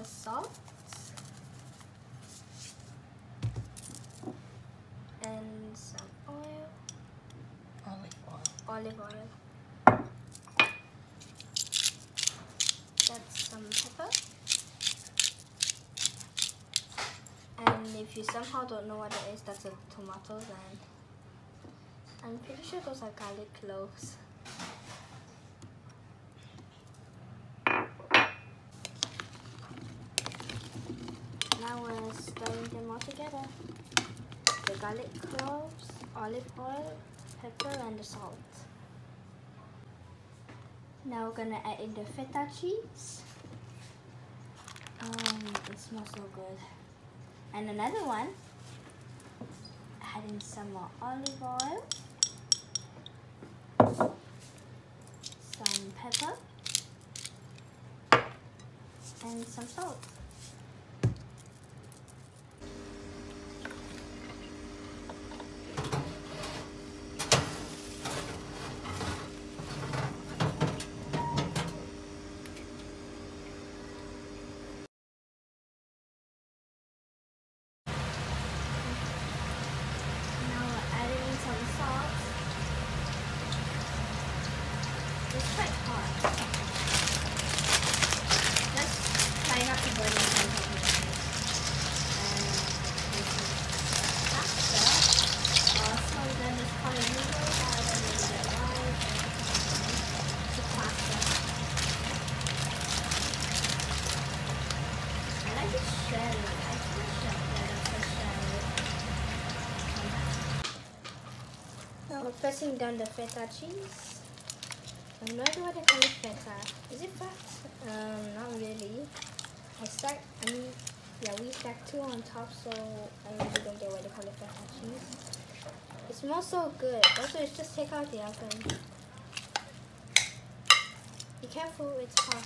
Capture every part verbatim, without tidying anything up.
salt and some oil. Olive oil. Olive oil. That's some pepper. And if you somehow don't know what it is, that's a tomato. And I'm pretty sure those are garlic cloves. Now we're stirring them all together. The garlic cloves, olive oil, pepper, and the salt. Now we're gonna add in the feta cheese. Um, it smells so good. And another one. Add in some more olive oil, some pepper, and some salt. It's quite hot. Let's try not to burn it on top of the face. And this is pasta. Also, then it's called noodles. I don't really get why. It's a pasta. I like it shredded. I feel shredded better for shredded. Now we're pressing down the feta cheese. I'm not sure what they call it feta. Is it fat? Um, not really. I stack, I mean, yeah, we stack two on top, so I really don't get why they call it feta cheese. It smells so good. Also, it's just take out the oven. Be careful, it's hot.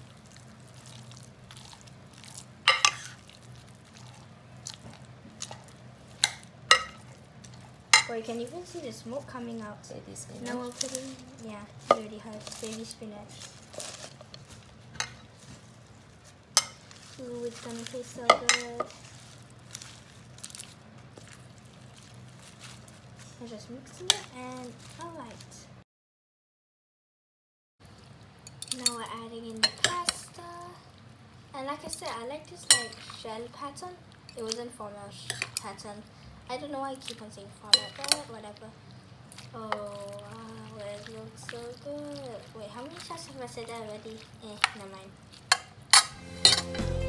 Or you can even see the smoke coming out. Baby spinach. Now we're putting, yeah, it already has baby spinach. Ooh, it's gonna taste so good. I'm just mixing it and alright. Now we're adding in the pasta. And like I said, I like this like shell pattern. It wasn't formal pattern. I don't know why I keep on saying formal, but whatever. Oh wow, it looks so good. Wait, how many shots have I said that already? Eh, never mind.